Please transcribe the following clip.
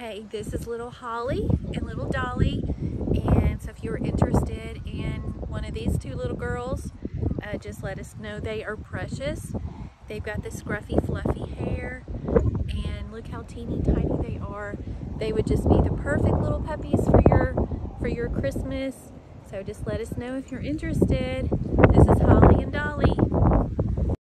Okay, this is little Holly and little Dolly, and so if you're interested in one of these two little girls, just let us know. They are precious. They've got this scruffy fluffy hair, and look how teeny tiny they are. They would just be the perfect little puppies for your Christmas. So just let us know if you're interested. This is Holly and Dolly.